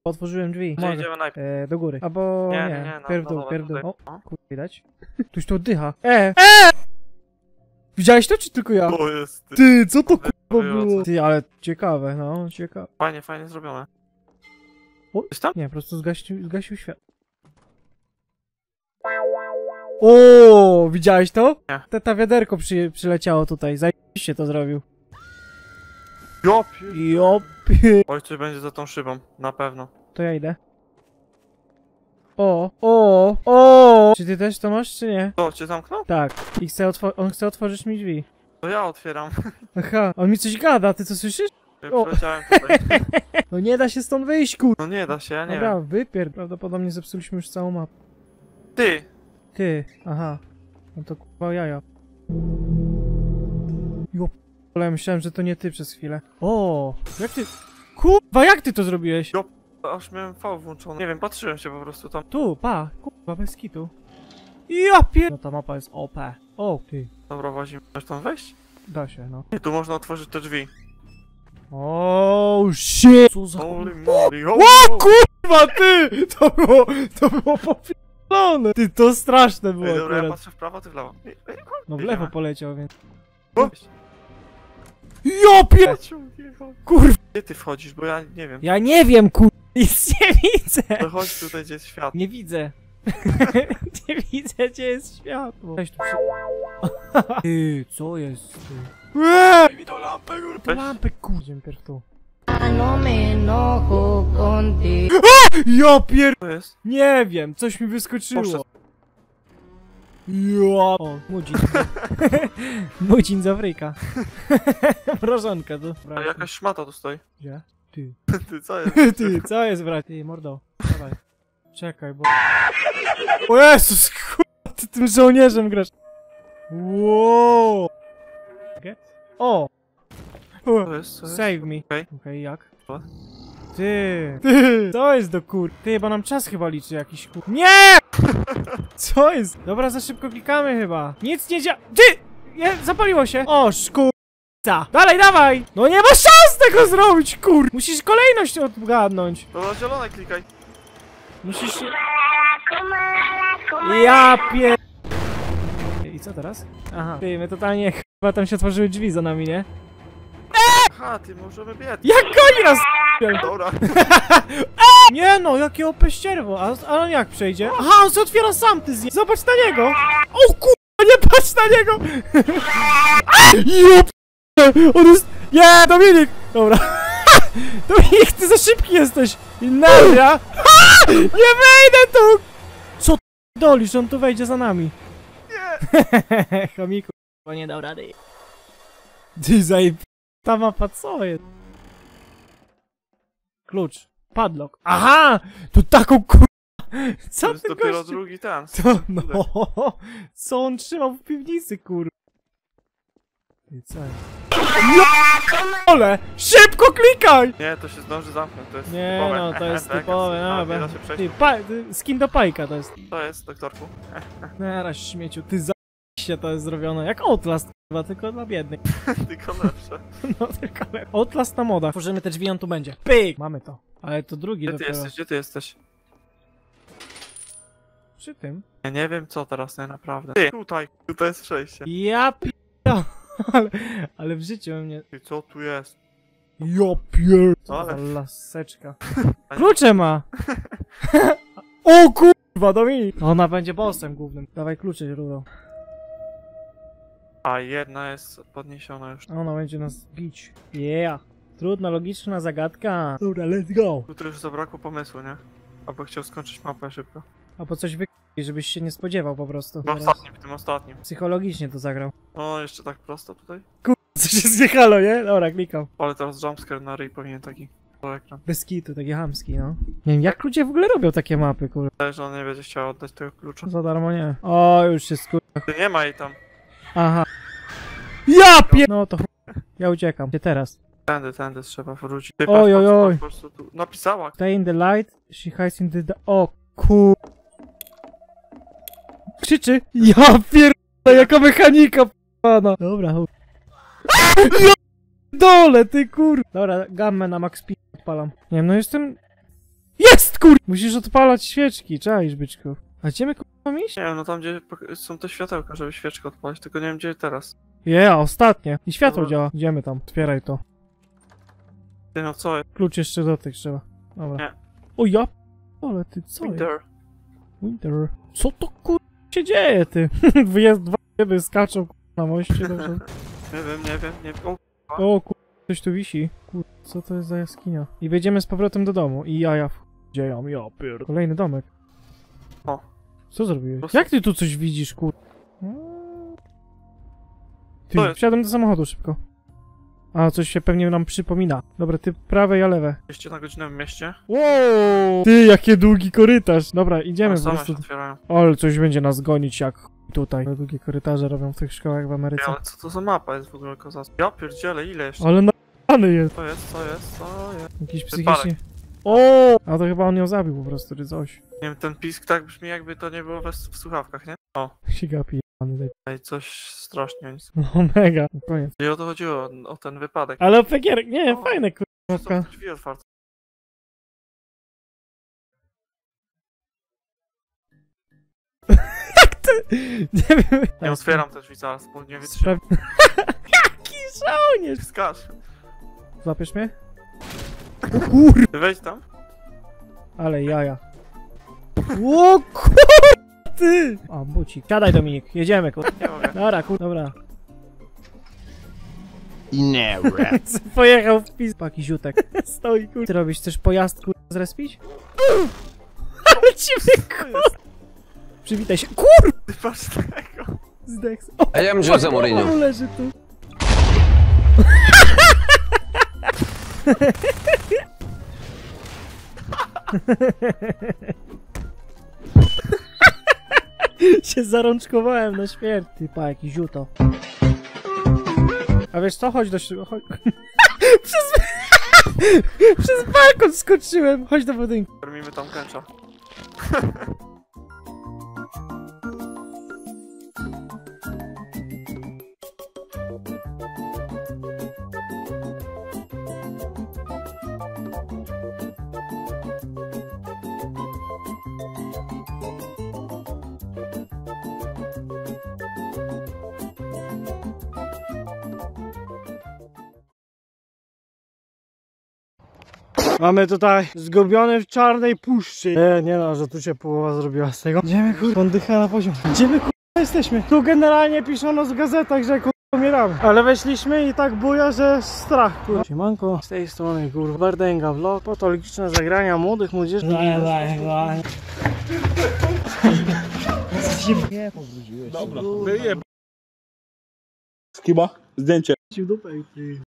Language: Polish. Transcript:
otworzyłem drzwi. Gdzie idziemy najpierw? Do góry. Albo Nie, no, pierw no dół, dobra, pierw dół. tutaj. O, kurwa, widać. Ktoś tu oddycha. Widziałeś to, czy tylko ja? To jest ty. Ty, co to kurwa Wyjące. było? Ty, ale ciekawe, no, ciekawe. Fajnie zrobione. O, Coś tam? nie, po prostu zgasił świat. O, widziałeś to? Nie. Ta wiaderko przyleciało tutaj, zajebiście to zrobił. Jopie. Jopie. Oj, coś będzie za tą szybą, na pewno. To ja idę. O! Czy ty też to masz, czy nie? Co, cię zamknął? Tak. I on chce otworzyć mi drzwi. To ja otwieram. Aha, on mi coś gada, ty co słyszysz? Ja O. przyleciałem tutaj. No nie da się stąd wyjść, kur... No nie da się, ja nie Dobra, wiem. wypier... Prawdopodobnie zepsuliśmy już całą mapę. Ty! Ty, aha. No to kurwa jaja. Jo, ale myślałem, że to nie ty przez chwilę. O, jak ty... Kurwa, jak ty to zrobiłeś? Jo. Aż miałem V włączony. Nie wiem, patrzyłem się po prostu tam. Tu, pa, kurwa, bez kitu. Ja pier... No ta mapa jest OP. O, ty. Dobra, włazimy. Możesz tam wejść? Da się, no. Nie, tu można otworzyć te drzwi. O, shit! Co za... Holy moly, O, kurwa, ty! To było popierdolone. Ty, to straszne było Ej, dobra, ja akurat. patrzę w prawo, ty w lewo. No w lewo poleciał, więc... O! Ja pier... Kurwa. Gdzie ty wchodzisz, bo ja nie wiem. Ja nie wiem, kurwa. Nic nie widzę. To chodź tutaj, gdzie jest świat. Nie widzę. Nie widzę, gdzie jest światło. Weź tu przy... Ty, co jest? Daj mi do lampę, kurwa. Weź. Lampę, kurwa. Idziemy pierw tu. No me enojo contigo. Ja pier... Co jest? Nie wiem, coś mi wyskoczyło. Poszedł. Ja... O, mudzin. Mudzin z Afryka. Mrożonka, to... Ale jakaś szmata tu stoi. Gdzie? Ty. Ty, co jest? Ty, co jest, brat? Ty, mordo. Dawaj. Czekaj, bo... O Jezus, kurwa, ty tym żołnierzem grasz. Wow. O! Co jest? Co jest? Save me. Okej. Okej, jak? Co? Ty! Co jest do kur... Ty, bo nam czas chyba liczy jakiś kur... Nie! Co jest? Dobra, za szybko klikamy chyba. Nic nie dzia... Ty! Zapaliło się. O, szkurca. Dalej, dawaj! No nie ma szans tego zrobić, kur... Musisz kolejność odgadnąć. Dobra, zielone klikaj. Musisz się... Ja pier... I co teraz? Aha. Ty, my totalnie chyba tam się otworzyły drzwi za nami, nie? Aha, ty możemy biec. Jak goni nas? Dobra. Nie no, jakie opeścierwo. A on jak przejdzie? Aha, on się otwiera sam, ty zje... Zobacz na niego. O kurwa, nie patrz na niego. Jop... On jest... Nie, Dominik! Dobra. Dominik, ty za szybki jesteś. I nadia. Nie wejdę tu! Co ty dolisz? On tu wejdzie za nami. Nie. Chomiku, bo nie dał rady. Ty zajeb... Ta mapa co jest? Klucz. Padlock. Aha! To taką kur... To Co jest ty dopiero gościu? drugi ten. To no... Co on trzymał w piwnicy, kur... Ty co jest? Ole! Szybko klikaj! Nie, to się zdąży zamknąć, to jest Nie typowe. no, to jest Tak, typowe, tak, no, nie da się przejść. ty, skin do pajka to jest. To jest, doktorku. Teraz śmieciu, ty za... się to jest zrobione, jak Outlast, chyba, tylko dla biednych. Tylko lepsze. No tylko lepiej. Outlast na moda. Tworzymy te drzwi, on tu będzie. Pyk! Mamy to. Ale to drugi Gdzie ty dopiero. jesteś? Gdzie ty jesteś? Przy tym. Ja nie wiem co teraz, nie naprawdę. Ty, tutaj jest przejście. Ja ale w życiu mnie... Ty, co tu jest? Ja pier... Co to Ale- za laseczka. Klucze ma! O kurwa, Dominik! Ona będzie bossem głównym. Dawaj klucze, Rudo. A jedna jest podniesiona już. Ona będzie nas bić. Yeah! Trudna, logiczna zagadka. Dobra, let's go! Tutaj już zabrakło pomysłu, nie? Albo chciał skończyć mapę szybko. Albo coś żebyś się nie spodziewał po prostu. W tym ostatnim. Psychologicznie to zagrał. O, jeszcze tak prosto tutaj. Co się zjechało, nie? Dobra, klikam. Ale teraz jumpscare na ryj powinien taki po ekran. Bez kitu, taki chamski, no. Nie wiem, jak ludzie w ogóle robią takie mapy, kurwa. Wydaje, że on nie będzie chciał oddać tego klucza. Za darmo nie. O, już się skurwa. Ty, nie ma jej tam. Aha. Ja pier... No to ja uciekam. Gdzie teraz? Tędy trzeba wrócić. Ty, Oj, oj, oj. po prostu tu. Napisała. Stay in the light, she hides in the... O kur... Krzyczy. Ja pier... Jaka mechanika p***ana. Dobra, chuj. Ja dole, ty kur... Dobra, gammę na max speed odpalam. Nie wiem, no jestem... jest, kur... Musisz odpalać świeczki, czaisz, byczku. A gdzie my, kur... mam iść? Nie wiem, no tam gdzie są te światełka, żeby świeczkę odpalić, tylko nie wiem gdzie teraz. Ostatnie. I światło Dobra. działa. Idziemy tam, otwieraj to. Ty no co jest? Klucz jeszcze do tych trzeba. Dobra. Nie. O ja... Ale ty co jest? Winter. Co to, kur... się dzieje, ty? Dwa ryby skaczą, kur... na moście, dobrze. Nie wiem. O, O, kur... coś tu wisi. Kur... co to jest za jaskinia? I wejdziemy z powrotem do domu. I ja dzieją, ja pierd... Kolejny domek. O. Co zrobiłeś? prostu- Jak ty tu coś widzisz, kur... Ty, Co jest? wsiadam do samochodu szybko. A, coś się pewnie nam przypomina. Dobra, ty prawe, ja lewe. 200 na godzinę w mieście. Wow! Ty, jakie długi korytarz! Dobra, idziemy A po same prostu. się otwierają. Ale coś będzie nas gonić jak tutaj. Ale długie korytarze robią w tych szkołach w Ameryce. Ale co to za mapa jest w ogóle kozacka? Ja pierdzielę, ile jeszcze? Ale na***ny jest. Co jest? Jakiś Wypadek. psychicznie... O! A to chyba on ją zabił po prostu, czy coś. Nie wiem, ten pisk tak brzmi jakby to nie było w słuchawkach, nie? O, Się gapi, jebany. ej, coś strasznie nic. No mega. No, koniec. I o to chodziło, o ten wypadek. Ale opekierek, nie, O. fajne Są kurwa. drzwi otwarte. Nie wiem. Nie otwieram te drzwi zaraz, bo nie wytrzymam. Jaki żołnierz! Skacz. Złapiesz mnie? O kur... Ty wejdź tam. Ale jaja. O kur... ty! O, bucik. Siadaj, Dominik, jedziemy, kur... Nie mogę. Dobra, kur... Dobra. Nie, rap. Pojechał w pis... Paki ziutek. Stoi, kur... Ty robisz, chcesz pojazd, kur... zrespić? Ale ci Co jest? Przywitaj się. Kur... Ty patrz tego. Zdech. O, I am Jose Mourinho. on leży tu. się zarączkowałem na śmierć. Ty pa, jaki ziuto. A wiesz co? Chodź do środka. Chodź. Przez balkon skoczyłem. Chodź do budynku. Karmimy tam kęcza. Mamy tutaj zgubiony w czarnej puszczy. Nie no, że tu się połowa zrobiła z tego. Idziemy kurwa, on dycha na poziom. Gdzie my kurwa jesteśmy? Tu generalnie piszono w gazetach, że kurwa umieramy. Ale weszliśmy i tak buja, że strach kurwa. Siemanko, z tej strony kurwa Bardęga Vlog. Patologiczne zagrania młodych młodzieży. Skiba, zdjęcie.